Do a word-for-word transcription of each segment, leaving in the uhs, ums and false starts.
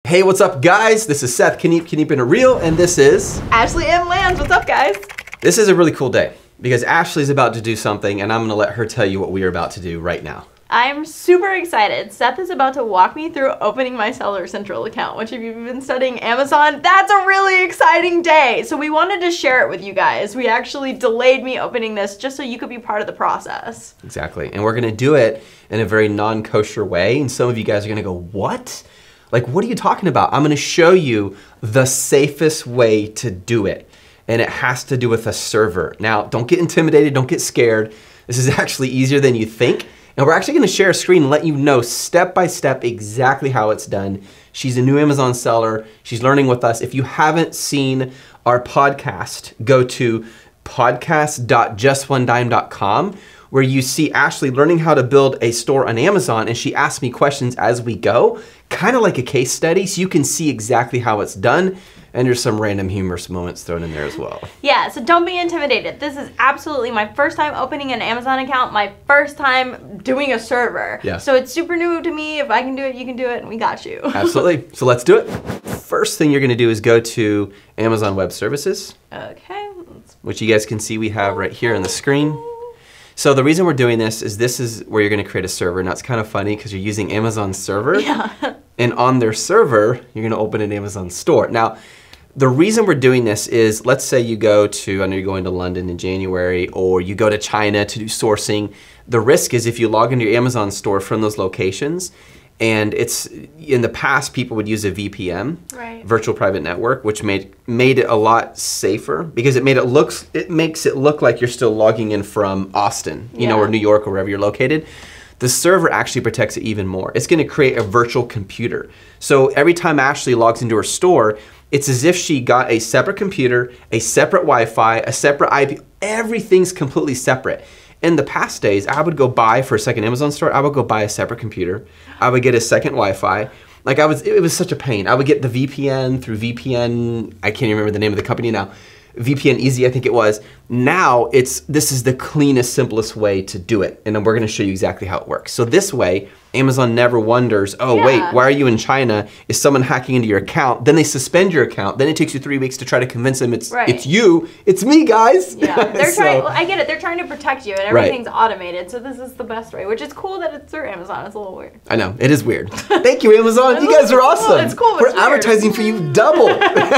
Hey, what's up, guys? This is Seth, Keep Keeping It Real, and this is Ashley M. Lands. What's up, guys? This is a really cool day because Ashley's about to do something, and I'm gonna let her tell you what we are about to do right now. I'm super excited. Seth is about to walk me through opening my Seller Central account, which if you've been studying Amazon, that's a really exciting day. So we wanted to share it with you guys. We actually delayed me opening this just so you could be part of the process. Exactly, and we're gonna do it in a very non-kosher way, and some of you guys are gonna go, what? Like, what are you talking about? I'm gonna show you the safest way to do it, and it has to do with a server. Now, don't get intimidated, don't get scared. This is actually easier than you think. And we're actually gonna share a screen and let you know step by step exactly how it's done. She's a new Amazon seller. She's learning with us. If you haven't seen our podcast, go to podcast dot just one dime dot com where you see Ashley learning how to build a store on Amazon, and she asks me questions as we go, kind of like a case study, so you can see exactly how it's done. And there's some random humorous moments thrown in there as well. Yeah, so don't be intimidated. This is absolutely my first time opening an Amazon account, my first time doing a server. Yeah. So it's super new to me. If I can do it, you can do it, and we got you. Absolutely. So let's do it. First thing you're gonna do is go to Amazon Web Services. Okay. Let's... Which you guys can see we have right here on the screen. So the reason we're doing this is this is where you're gonna create a server. Now it's kind of funny because you're using Amazon server. Yeah. And on their server, you're gonna open an Amazon store. Now, the reason we're doing this is, let's say you go to, I know you're going to London in January, or you go to China to do sourcing. The risk is if you log into your Amazon store from those locations, and it's, in the past, people would use a V P N, right. virtual private network, which made made it a lot safer because it made it looks, it makes it look like you're still logging in from Austin, you yeah. know, or New York or wherever you're located. The server actually protects it even more. It's gonna create a virtual computer. So every time Ashley logs into her store, it's as if she got a separate computer, a separate Wi-Fi, a separate I P, everything's completely separate. In the past days, I would go buy, for a second Amazon store, I would go buy a separate computer. I would get a second Wi-Fi. Like I was, it was such a pain. I would get the V P N through V P N, I can't even remember the name of the company now. V P N Easy, I think it was. Now, it's this is the cleanest, simplest way to do it. And then we're gonna show you exactly how it works. So this way, Amazon never wonders, oh yeah. wait, why are you in China? Is someone hacking into your account? Then they suspend your account. Then it takes you three weeks to try to convince them it's right. it's you, it's me, guys. Yeah, they're so, trying, well, I get it, they're trying to protect you and everything's right. automated, so this is the best way, which is cool that it's through Amazon. It's a little weird. I know, it is weird. Thank you, Amazon, you guys are awesome. It's cool, it's We're weird. advertising for you double.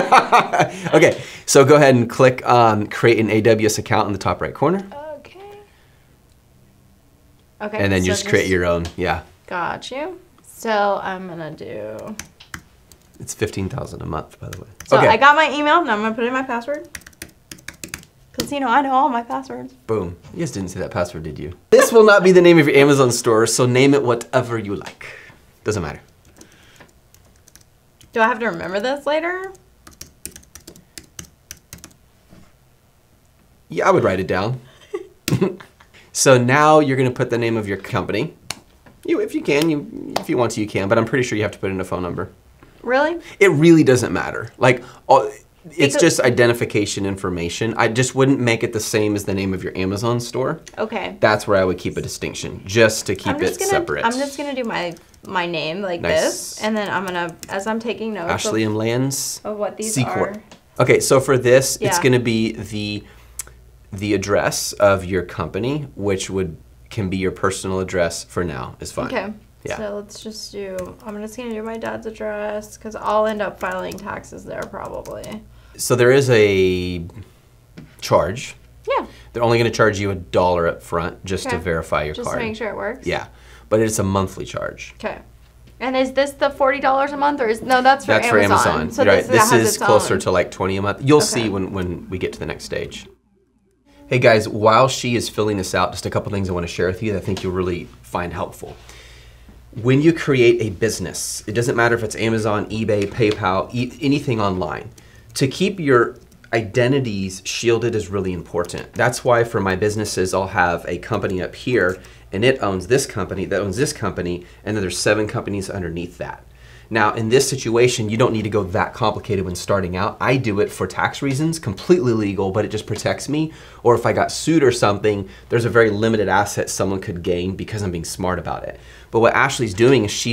Okay, so go ahead and click on create an A W S account in the top right corner. Okay. Okay. And then you so just create your own, yeah. Got you. So I'm gonna do. It's fifteen thousand a month, by the way. So okay. I got my email, now I'm gonna put in my password. Cause you know, I know all my passwords. Boom. You guys didn't say that password, did you? This will not be the name of your Amazon store, so name it whatever you like. Doesn't matter. Do I have to remember this later? Yeah, I would write it down. So now you're gonna put the name of your company. You, if you can, you, if you want to, you can, but I'm pretty sure you have to put in a phone number. Really? It really doesn't matter. Like, all, it's Because, just identification information. I just wouldn't make it the same as the name of your Amazon store. Okay. That's where I would keep a distinction, just to keep I'm just it gonna, separate. I'm just gonna do my my name like Nice. this, and then I'm gonna, as I'm taking notes Ashley of, M. Lands. of what these C are. Corp. Okay, so for this, it's Yeah. gonna be the the address of your company, which would can be your personal address for now, is fine. Okay. Yeah. So let's just do, I'm just gonna do my dad's address because I'll end up filing taxes there probably. So there is a charge. Yeah. They're only gonna charge you a dollar up front just Okay. to verify your Just card. to make sure it works? Yeah, but it's a monthly charge. Okay. And is this the forty dollars a month or is, no, that's for That's Amazon. for Amazon. So You're this, right. This has is its closer own. to like twenty a month. You'll Okay. see when, when we get to the next stage. Hey guys, while she is filling this out, just a couple things I want to share with you that I think you'll really find helpful. When you create a business, it doesn't matter if it's Amazon, eBay, PayPal, e anything online, to keep your identities shielded is really important. That's why for my businesses, I'll have a company up here and it owns this company, that owns this company, and then there's seven companies underneath that. Now, in this situation, you don't need to go that complicated when starting out. I do it for tax reasons, completely legal, but it just protects me. Or if I got sued or something, there's a very limited asset someone could gain because I'm being smart about it. But what Ashley's doing is she's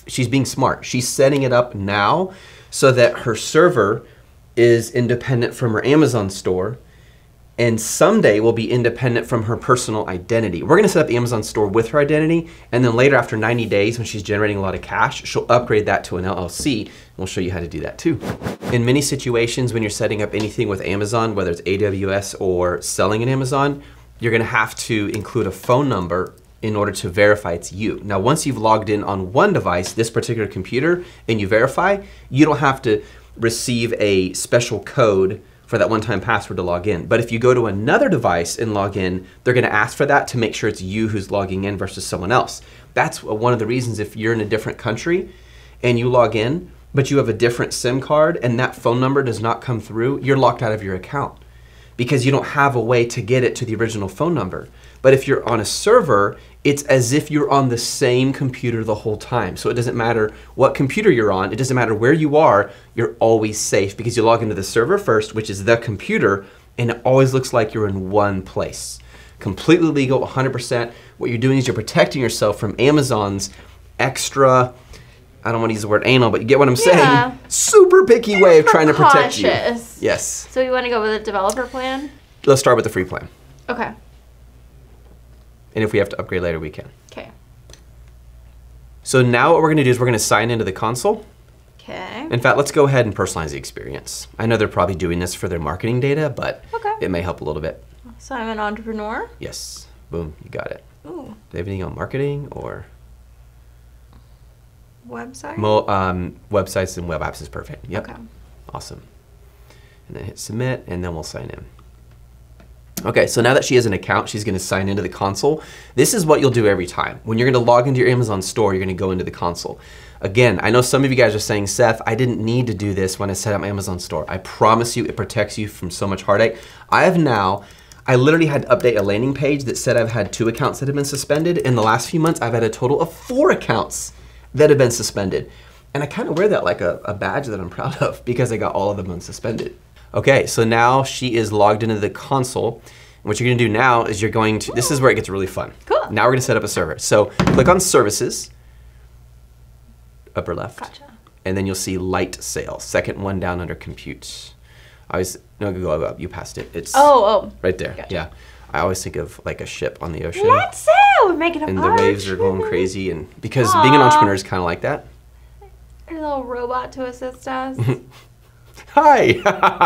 she's being smart. She's setting it up now so that her server is independent from her Amazon store, and someday will be independent from her personal identity. We're gonna set up the Amazon store with her identity, and then later after ninety days, when she's generating a lot of cash, she'll upgrade that to an L L C, and we'll show you how to do that too. In many situations, when you're setting up anything with Amazon, whether it's A W S or selling in Amazon, you're gonna have to include a phone number in order to verify it's you. Now, once you've logged in on one device, this particular computer, and you verify, you don't have to receive a special code for that one-time password to log in. But if you go to another device and log in, they're gonna ask for that to make sure it's you who's logging in versus someone else. That's one of the reasons if you're in a different country and you log in, but you have a different SIM card and that phone number does not come through, you're locked out of your account because you don't have a way to get it to the original phone number. But if you're on a server, it's as if you're on the same computer the whole time. So it doesn't matter what computer you're on, it doesn't matter where you are, you're always safe because you log into the server first, which is the computer, and it always looks like you're in one place. Completely legal, one hundred percent. What you're doing is you're protecting yourself from Amazon's extra, I don't want to use the word anal, but you get what I'm Yeah. saying? Super picky way of trying to protect you. Cautious. Yes. So you want to go with a developer plan? Let's start with the free plan. Okay. And if we have to upgrade later, we can. Okay. So now what we're gonna do is we're gonna sign into the console. Okay. In fact, let's go ahead and personalize the experience. I know they're probably doing this for their marketing data, but Okay. it may help a little bit. So I'm an entrepreneur. Yes, boom, you got it. Ooh. Do they have anything on marketing or? Website? Mo um, websites and web apps is perfect. Yep. Okay. Awesome. And then hit submit, and then we'll sign in. Okay, so now that she has an account, she's gonna sign into the console. This is what you'll do every time. When you're gonna log into your Amazon store, you're gonna go into the console. Again, I know some of you guys are saying, Seth, I didn't need to do this when I set up my Amazon store. I promise you, it protects you from so much heartache. I have now, I literally had to update a landing page that said I've had two accounts that have been suspended. In the last few months, I've had a total of four accounts that have been suspended. And I kind of wear that like a, a badge that I'm proud of because I got all of them unsuspended. Okay, so now she is logged into the console. And what you're gonna do now is you're going to, this is where it gets really fun. Cool. Now we're gonna set up a server. So click on services, upper left. Gotcha. And then you'll see light sales, second one down under compute. I always, no, go up, you passed it. It's Oh, oh. right there, Gotcha. yeah. I always think of like a ship on the ocean. Let's sail! We're making a And barge. the waves are going crazy, and because being an Aw. entrepreneur is kind of like that. A little robot to assist us. Hi,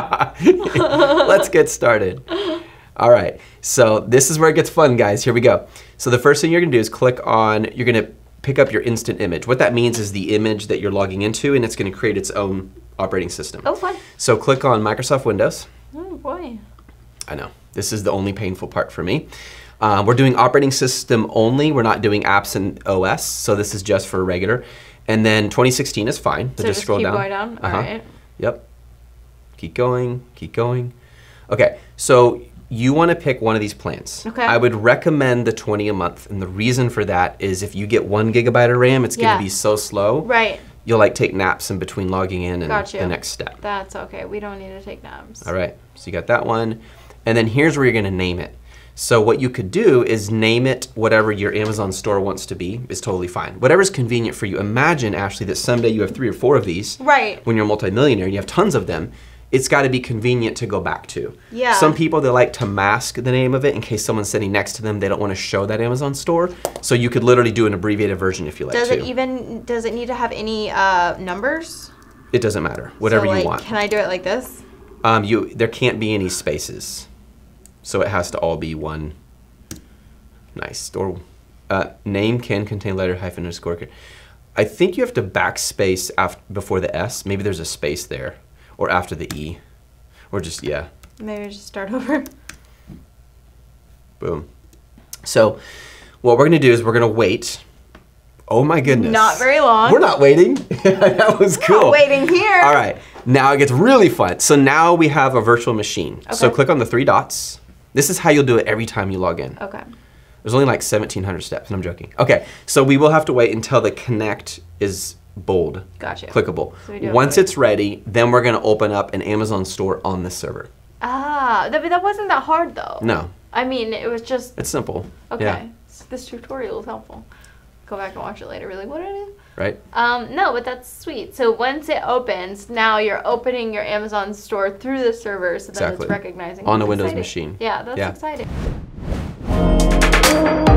let's get started. All right, so this is where it gets fun, guys. Here we go. So the first thing you're gonna do is click on, you're gonna pick up your instant image. What that means is the image that you're logging into, and it's gonna create its own operating system. Oh, fun. So click on Microsoft Windows. Oh, boy. I know, this is the only painful part for me. Um, we're doing operating system only. We're not doing apps and O S, so this is just for regular. And then twenty sixteen is fine. So, So just just scroll keep down. going down? Uh-huh. All right. Yep. Keep going, keep going. Okay, so you want to pick one of these plans. Okay. I would recommend the twenty a month, and the reason for that is if you get one gigabyte of RAM, it's Yeah. gonna be so slow. Right. You'll like take naps in between logging in and Got you. the next step. That's okay. We don't need to take naps. All right, so you got that one. And then here's where you're gonna name it. So what you could do is name it whatever your Amazon store wants to be, is totally fine. Whatever's convenient for you. Imagine, Ashley, that someday you have three or four of these. Right. When you're a multimillionaire and you have tons of them, it's gotta be convenient to go back to. Yeah. Some people, they like to mask the name of it in case someone's sitting next to them, they don't wanna show that Amazon store. So you could literally do an abbreviated version if you like Does to. it even, does it need to have any uh, numbers? It doesn't matter, whatever so, like, you want. Can I do it like this? Um, you, there can't be any spaces. So it has to all be one. Nice. Or uh, name can contain letter hyphen underscore. I think you have to backspace after, before the S. Maybe there's a space there. Or after the E. Or just, yeah. Maybe just start over. Boom. So what we're going to do is we're going to wait. Oh my goodness. Not very long. We're not waiting. That was cool. Not waiting here. All right. Now it gets really fun. So now we have a virtual machine. So Okay. click on the three dots. This is how you'll do it every time you log in. Okay. There's only like seventeen hundred steps, and I'm joking. Okay, so we will have to wait until the connect is bold, Gotcha. clickable. So we do have Once to wait. it's ready, then we're gonna open up an Amazon store on this server. Ah, that, that wasn't that hard though. No, I mean, it was just, it's simple. okay. Yeah. This tutorial is helpful. go back and watch it later. Be like, what did I do? Right? Um, no, but that's sweet. So once it opens, now you're opening your Amazon store through the server, so that Exactly. it's recognizing on That's a Windows exciting. machine. Yeah, that's Yeah. exciting.